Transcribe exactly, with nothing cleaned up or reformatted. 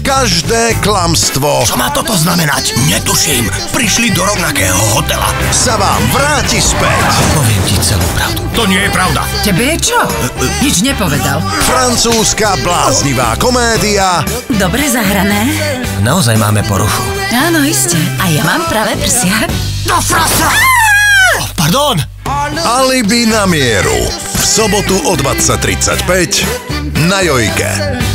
Každé klamstvo Čo má toto znamenať? Netuším. Prišli do rovnakého hotela. sa vám vráti späť. Poviem ti celú pravdu. To nie je pravda. Tebe je čo? Nič nepovedal. Francúzska bláznivá komédia Dobre zahrané. Naozaj máme poruchu. Áno, iste. A ja mám pravé prsia. Do frasa! Oh, pardon. Alibi na mieru. V sobotu o dvadsať tridsaťpäť na Jojke.